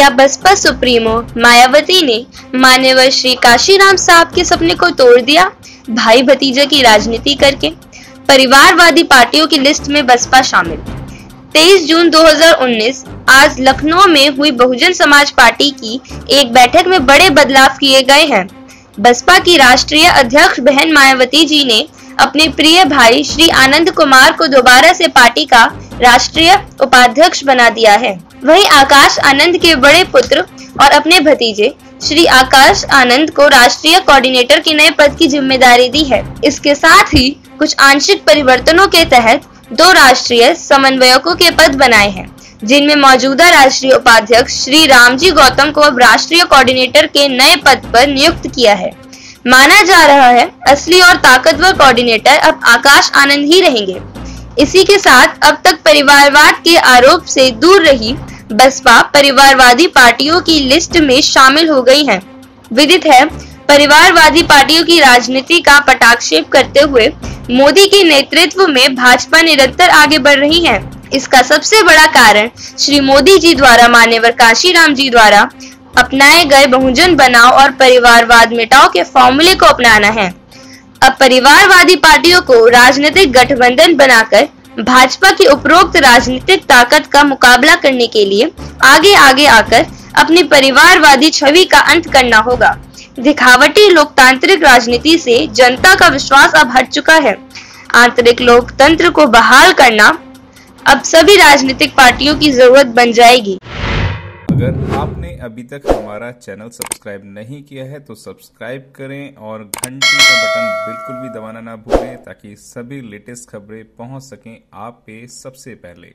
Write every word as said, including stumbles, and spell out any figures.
क्या बसपा सुप्रीमो मायावती ने मान्यवर श्री काशीराम साहब के सपने को तोड़ दिया भाई भतीजे की राजनीति करके? परिवारवादी पार्टियों की लिस्ट में बसपा शामिल। तेईस जून दो हज़ार उन्नीस आज लखनऊ में हुई बहुजन समाज पार्टी की एक बैठक में बड़े बदलाव किए गए हैं। बसपा की राष्ट्रीय अध्यक्ष बहन मायावती जी ने अपने प्रिय भाई श्री आनंद कुमार को दोबारा से पार्टी का राष्ट्रीय उपाध्यक्ष बना दिया है। वहीं आकाश आनंद के बड़े पुत्र और अपने भतीजे श्री आकाश आनंद को राष्ट्रीय कोऑर्डिनेटर के नए पद की जिम्मेदारी दी है। इसके साथ ही कुछ आंशिक परिवर्तनों के तहत दो राष्ट्रीय समन्वयकों के पद बनाए हैं, जिनमें मौजूदा राष्ट्रीय उपाध्यक्ष श्री रामजी गौतम को अब राष्ट्रीय कोऑर्डिनेटर के नए पद पर नियुक्त किया है। माना जा रहा है असली और ताकतवर कोऑर्डिनेटर अब आकाश आनंद ही रहेंगे। इसी के साथ अब तक परिवारवाद के आरोप से दूर रही बसपा परिवारवादी पार्टियों की लिस्ट में शामिल हो गई है। विदित है, परिवारवादी पार्टियों की राजनीति का पटाक्षेप करते हुए मोदी के नेतृत्व में भाजपा निरंतर आगे बढ़ रही है। इसका सबसे बड़ा कारण श्री मोदी जी द्वारा मान्यवर काशीराम जी द्वारा अपनाए गए बहुजन बनाओ और परिवारवाद मिटाओ के फॉर्मूले को अपनाना है। अब परिवारवादी पार्टियों को राजनीतिक गठबंधन बनाकर भाजपा की उपरोक्त राजनीतिक ताकत का मुकाबला करने के लिए आगे आगे आकर अपनी परिवारवादी छवि का अंत करना होगा। दिखावटी लोकतांत्रिक राजनीति से जनता का विश्वास अब हट चुका है। आंतरिक लोकतंत्र को बहाल करना अब सभी राजनीतिक पार्टियों की जरूरत बन जाएगी। अगर आपने अभी तक हमारा चैनल सब्सक्राइब नहीं किया है तो सब्सक्राइब करें और घंटी का बटन बिल्कुल भी दबाना ना भूलें, ताकि सभी लेटेस्ट खबरें पहुंच सकें आप पे सबसे पहले।